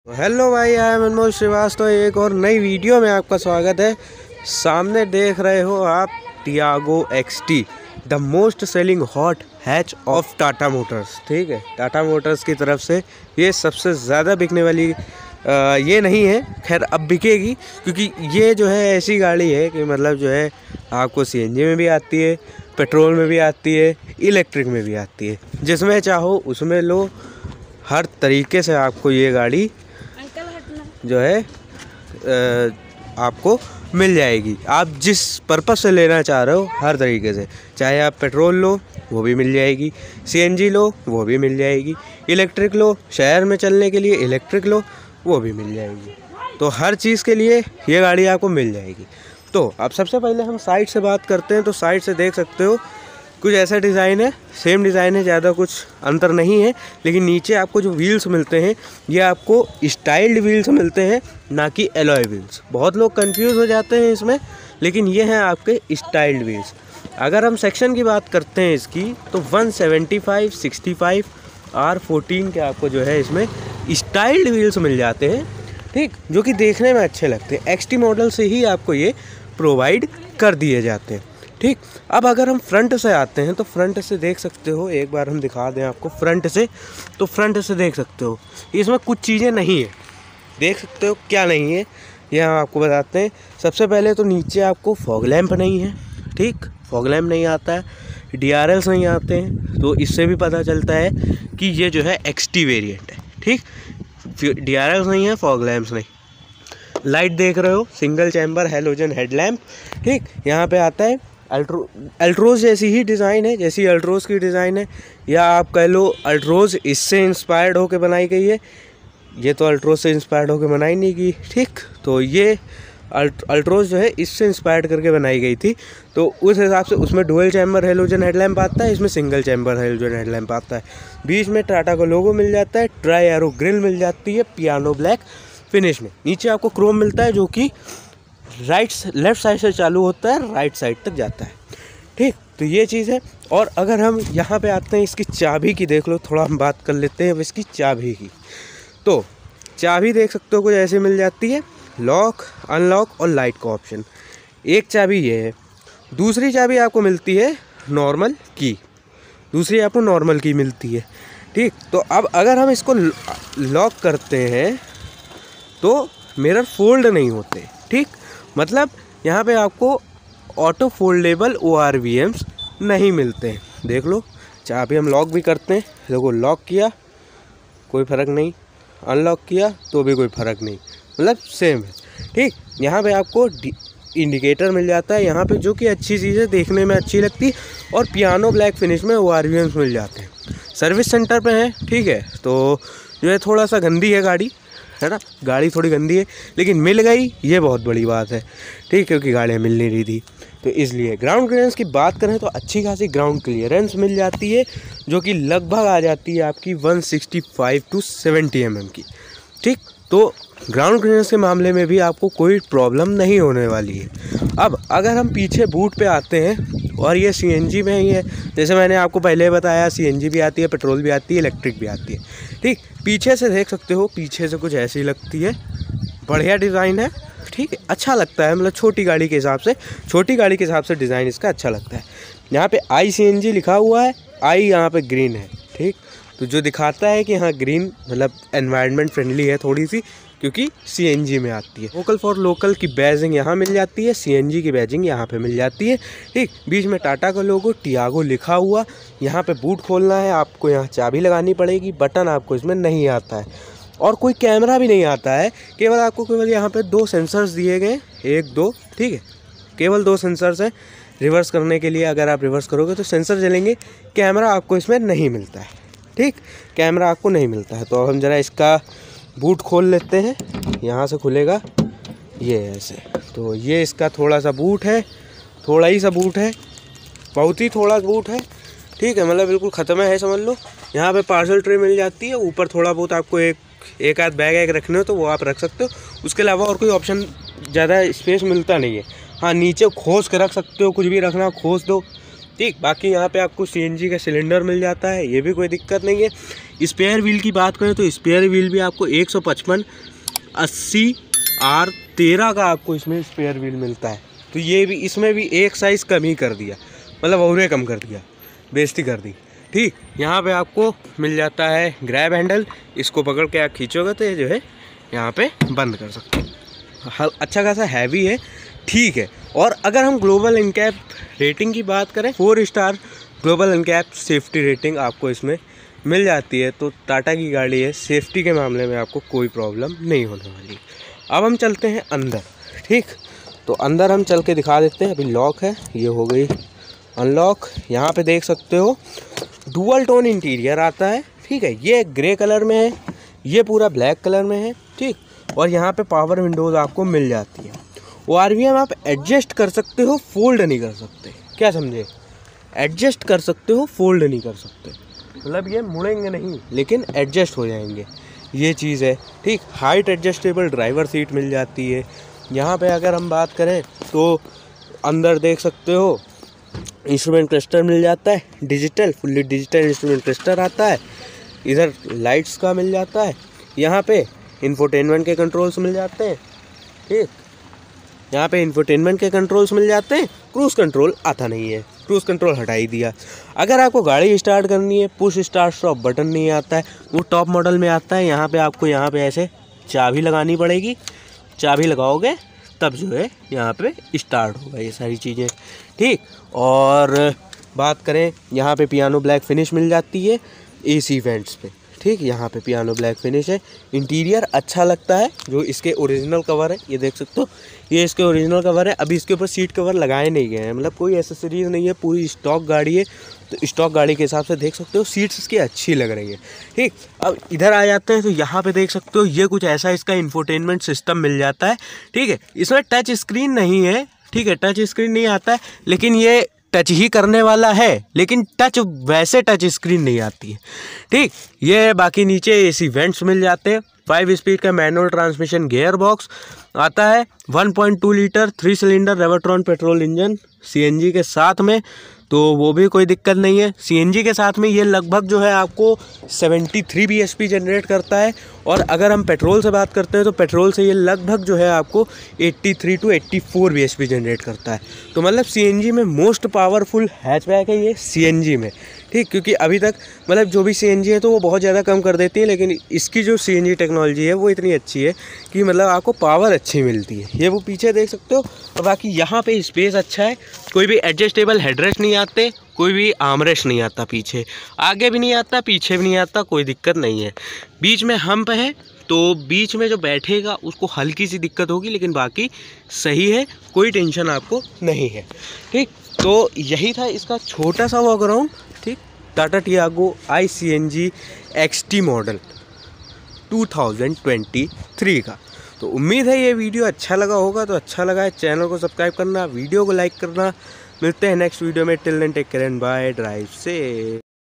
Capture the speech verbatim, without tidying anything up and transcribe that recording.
Hello भाई, I am अनमोल श्रीवास्तव। एक और नई वीडियो में आपका स्वागत है। सामने देख रहे हो आप Tiago X T, the most selling hot hatch of Tata Motors. ठीक है, टाटा मोटर्स की तरफ से ये सबसे ज़्यादा बिकने वाली आ, ये नहीं है, खैर अब बिकेगी, क्योंकि ये जो है ऐसी गाड़ी है कि मतलब जो है आपको सी एन जी में भी आती है, पेट्रोल में भी आती है, इलेक्ट्रिक में भी आती है। जिसमें चाहो उसमें लो, हर तरीके से आपको ये गाड़ी जो है आपको मिल जाएगी। आप जिस पर्पस से लेना चाह रहे हो हर तरीके से, चाहे आप पेट्रोल लो वो भी मिल जाएगी, सी एन जी लो वो भी मिल जाएगी, इलेक्ट्रिक लो शहर में चलने के लिए इलेक्ट्रिक लो वो भी मिल जाएगी। तो हर चीज़ के लिए ये गाड़ी आपको मिल जाएगी। तो अब सबसे पहले हम साइड से बात करते हैं। तो साइड से देख सकते हो कुछ ऐसा डिज़ाइन है, सेम डिज़ाइन है, ज़्यादा कुछ अंतर नहीं है। लेकिन नीचे आपको जो व्हील्स मिलते हैं ये आपको स्टाइल्ड व्हील्स मिलते हैं, ना कि एलॉय व्हील्स। बहुत लोग कंफ्यूज हो जाते हैं इसमें, लेकिन ये हैं आपके स्टाइल्ड व्हील्स। अगर हम सेक्शन की बात करते हैं इसकी, तो one seventy five, sixty five, R fourteen के आपको जो है इसमें स्टाइल्ड व्हील्स मिल जाते हैं, ठीक, जो कि देखने में अच्छे लगते हैं। एक्स टी मॉडल से ही आपको ये प्रोवाइड कर दिए जाते हैं, ठीक। अब अगर हम फ्रंट से आते हैं तो फ्रंट से देख सकते हो, एक बार हम दिखा दें आपको फ्रंट से। तो फ्रंट से देख सकते हो इसमें कुछ चीज़ें नहीं है, देख सकते हो क्या नहीं है, यह हम आपको बताते हैं। सबसे पहले तो नीचे आपको फॉग लैंप नहीं है, ठीक, फॉग लैंप नहीं आता है, डी आर एल्स नहीं आते हैं। तो इससे भी पता चलता है कि ये जो है एक्स टी वेरिएंट है, ठीक। डी आर एल्स नहीं है, फॉग लैंप्स नहीं। लाइट देख रहे हो, सिंगल चैम्बर हेलोजन हेडलैम्प, ठीक। यहाँ पे आता है अल्ट्रो अल्ट्रोज जैसी ही डिज़ाइन है, जैसी अल्ट्रोज की डिज़ाइन है, या आप कह लो अल्ट्रोज इससे इंस्पायर्ड होकर बनाई गई है। ये तो अल्ट्रोज से इंस्पायर्ड होकर बनाई नहीं गई, ठीक। तो ये अल्ट्रोज जो है इससे इंस्पायर्ड करके बनाई गई थी। तो उस हिसाब से उसमें डुअल चैम्बर हेलोजन हेडलैम्प आता है, इसमें सिंगल चैम्बर हेलोजन हेडलैम्प आता है। बीच में टाटा का लोगो मिल जाता है, ट्राई एरो ग्रिल मिल जाती है पियानो ब्लैक फिनिश में। नीचे आपको क्रोम मिलता है जो कि राइट लेफ्ट साइड से चालू होता है, राइट साइड तक जाता है, ठीक। तो ये चीज़ है। और अगर हम यहाँ पे आते हैं इसकी चाबी की, देख लो, थोड़ा हम बात कर लेते हैं इसकी चाबी की। तो चाबी देख सकते हो कुछ ऐसे मिल जाती है, लॉक, अनलॉक और लाइट का ऑप्शन। एक चाबी ये है। दूसरी चाबी आपको मिलती है नॉर्मल की, दूसरी आपको नॉर्मल की मिलती है, ठीक। तो अब अगर हम इसको लॉक करते हैं तो मिरर फोल्ड नहीं होते, ठीक। मतलब यहाँ पे आपको auto foldable O R V Ms नहीं मिलते हैं। देख लो, चाबी हम लॉक भी करते हैं, देखो लॉक किया कोई फ़र्क नहीं, अनलॉक किया तो भी कोई फ़र्क नहीं, मतलब सेम है, ठीक। यहाँ पे आपको इंडिकेटर मिल जाता है यहाँ पे, जो कि अच्छी चीज़ है, देखने में अच्छी लगती है। और पियानो ब्लैक फिनिश में ओ आर वी एम्स मिल जाते हैं। सर्विस सेंटर पे है, ठीक है। तो जो है थोड़ा सा गंदी है गाड़ी, है ना, गाड़ी थोड़ी गंदी है, लेकिन मिल गई ये बहुत बड़ी बात है, ठीक, क्योंकि गाड़ियाँ मिल नहीं रही थी। तो इसलिए ग्राउंड क्लियरेंस की बात करें तो अच्छी खासी ग्राउंड क्लियरेंस मिल जाती है, जो कि लगभग आ जाती है आपकी one sixty five two seventy M M की, ठीक। तो ग्राउंड क्लियरेंस के मामले में भी आपको कोई प्रॉब्लम नहीं होने वाली है। अब अगर हम पीछे बूट पे आते हैं, और ये सी एन जी में ही है, जैसे मैंने आपको पहले बताया, सी एन जी भी आती है, पेट्रोल भी आती है, इलेक्ट्रिक भी आती है, ठीक। पीछे से देख सकते हो, पीछे से कुछ ऐसी लगती है, बढ़िया डिज़ाइन है, ठीक है, अच्छा लगता है। मतलब छोटी गाड़ी के हिसाब से छोटी गाड़ी के हिसाब से डिज़ाइन इसका अच्छा लगता है। यहाँ पे आई सी एन जी लिखा हुआ है, आई यहाँ पे ग्रीन है, ठीक। तो जो दिखाता है कि हाँ ग्रीन मतलब एनवायरनमेंट फ्रेंडली है थोड़ी सी, क्योंकि सी एन जी में आती है। वोकल फॉर लोकल की बैजिंग यहाँ मिल जाती है, सी एन जी की बैजिंग यहाँ पे मिल जाती है, ठीक। बीच में टाटा का लोगो टियागो लिखा हुआ। यहाँ पे बूट खोलना है आपको, यहाँ चाबी लगानी पड़ेगी, बटन आपको इसमें नहीं आता है, और कोई कैमरा भी नहीं आता है। केवल आपको केवल यहाँ पे दो सेंसर्स दिए गए, एक दो, ठीक है, केवल दो सेंसर्स हैं रिवर्स करने के लिए। अगर आप रिवर्स करोगे तो सेंसर जलेंगे, कैमरा आपको इसमें नहीं मिलता है, ठीक, कैमरा आपको नहीं मिलता है। तो अब हम ज़रा इसका बूट खोल लेते हैं, यहाँ से खुलेगा ये ऐसे। तो ये इसका थोड़ा सा बूट है, थोड़ा ही सा बूट है, बहुत ही थोड़ा बूट है, ठीक है, मतलब बिल्कुल ख़त्म है समझ लो। यहाँ पे पार्सल ट्रे मिल जाती है, ऊपर थोड़ा बहुत आपको एक एक आध बैग एक रखने हो तो वो आप रख सकते हो, उसके अलावा और कोई ऑप्शन ज़्यादा स्पेस मिलता नहीं है। हाँ, नीचे खोस के रख सकते हो, कुछ भी रखना खोस दो, ठीक। बाकी यहाँ पे आपको सीएनजी का सिलेंडर मिल जाता है, ये भी कोई दिक्कत नहीं है। स्पेयर व्हील की बात करें तो स्पेयर व्हील भी आपको एक सौ पचपन अस्सी आर तेरह का आपको इसमें स्पेयर व्हील मिलता है। तो ये भी इसमें भी एक साइज़ कम ही कर दिया, मतलब और कम कर दिया, बेइज्जती कर दी। ठीक। यहाँ पे आपको मिल जाता है ग्रैब हैंडल, इसको पकड़ के आप खींचोगे तो ये जो है यहाँ पे बंद कर सकते हैं। अच्छा खासा हैवी है। ठीक है। और अगर हम ग्लोबल इनकैप रेटिंग की बात करें, four star global NCAP safety rating आपको इसमें मिल जाती है। तो टाटा की गाड़ी है, सेफ्टी के मामले में आपको कोई प्रॉब्लम नहीं होने वाली। अब हम चलते हैं अंदर। ठीक। तो अंदर हम चल के दिखा देते हैं। अभी लॉक है, ये हो गई अनलॉक। यहाँ पे देख सकते हो डुअल टोन इंटीरियर आता है। ठीक है। ये ग्रे कलर में है, ये पूरा ब्लैक कलर में है। ठीक। और यहाँ पे पावर विंडोज़ आपको मिल जाती है। ओ आर वी एम आप एडजस्ट कर सकते हो, फोल्ड नहीं कर सकते। क्या समझे? एडजस्ट कर सकते हो, फोल्ड नहीं कर सकते, मतलब ये मुड़ेंगे नहीं लेकिन एडजस्ट हो जाएंगे, ये चीज़ है। ठीक। हाइट एडजस्टेबल ड्राइवर सीट मिल जाती है। यहाँ पे अगर हम बात करें तो अंदर देख सकते हो इंस्ट्रूमेंट क्लस्टर मिल जाता है, digital fully digital instrument cluster आता है। इधर लाइट्स का मिल जाता है। यहाँ पे इंफोटेनमेंट के कंट्रोल्स मिल जाते हैं। ठीक। यहाँ पे इंफोटेनमेंट के कंट्रोल्स मिल जाते हैं। क्रूज़ कंट्रोल आता नहीं है, क्रूज़ कंट्रोल हटा ही दिया। अगर आपको गाड़ी स्टार्ट करनी है, पुश स्टार्ट स्टॉप बटन नहीं आता है, वो टॉप मॉडल में आता है। यहाँ पे आपको यहाँ पे ऐसे चाबी लगानी पड़ेगी, चाबी लगाओगे तब जो है यहाँ पे स्टार्ट होगा ये सारी चीज़ें। ठीक। और बात करें यहाँ पे पियानो ब्लैक फिनिश मिल जाती है एसी वेंट्स पे। ठीक। यहाँ पे पियानो ब्लैक फिनिश है। इंटीरियर अच्छा लगता है। जो इसके ओरिजिनल कवर है, ये देख सकते हो, ये इसके ओरिजिनल कवर है। अभी इसके ऊपर सीट कवर लगाए नहीं गए हैं, मतलब कोई एसेसरीज नहीं है, पूरी स्टॉक गाड़ी है। तो स्टॉक गाड़ी के हिसाब से देख सकते हो सीट्स इसकी अच्छी लग रही है। ठीक। अब इधर आ जाते हैं तो यहाँ पे देख सकते हो ये कुछ ऐसा इसका इंफोटेनमेंट सिस्टम मिल जाता है। ठीक है। इसमें टच स्क्रीन नहीं है। ठीक है। टच स्क्रीन नहीं आता है, लेकिन ये टच ही करने वाला है, लेकिन टच वैसे टच स्क्रीन नहीं आती है। ठीक। ये बाकी नीचे एसी वेंट्स मिल जाते हैं। फाइव स्पीड का मैनुअल ट्रांसमिशन गियर बॉक्स आता है। One point two litre three cylinder Revotron petrol engine CNG के साथ में, तो वो भी कोई दिक्कत नहीं है। सीएनजी के साथ में ये लगभग जो है आपको तिहत्तर बीएचपी जनरेट करता है। और अगर हम पेट्रोल से बात करते हैं तो पेट्रोल से ये लगभग जो है आपको तिरासी टू चौरासी बीएचपी जनरेट करता है। तो मतलब सीएनजी में मोस्ट पावरफुल हैचबैक है ये सीएनजी में। ठीक। क्योंकि अभी तक मतलब जो भी सीएनजी है तो वो बहुत ज़्यादा कम कर देती है, लेकिन इसकी जो सीएनजी टेक्नोलॉजी है वो इतनी अच्छी है कि मतलब आपको पावर अच्छी मिलती है। ये वो पीछे देख सकते हो। और बाकी यहाँ पे स्पेस अच्छा है, कोई भी एडजस्टेबल हेडरेस्ट नहीं आते, कोई भी आर्मरेस्ट नहीं आता पीछे, आगे भी नहीं आता, पीछे भी नहीं आता, कोई दिक्कत नहीं है। बीच में हम्प है, तो बीच में जो बैठेगा उसको हल्की सी दिक्कत होगी, लेकिन बाकी सही है, कोई टेंशन आपको नहीं है। ठीक। तो यही था इसका छोटा सा वॉकअराउंड। ठीक। Tata Tiago I C N G X T model two thousand twenty three का। तो उम्मीद है ये वीडियो अच्छा लगा होगा। तो अच्छा लगा है चैनल को सब्सक्राइब करना, वीडियो को लाइक करना। मिलते हैं नेक्स्ट वीडियो में। Till then take care and bye, drive से।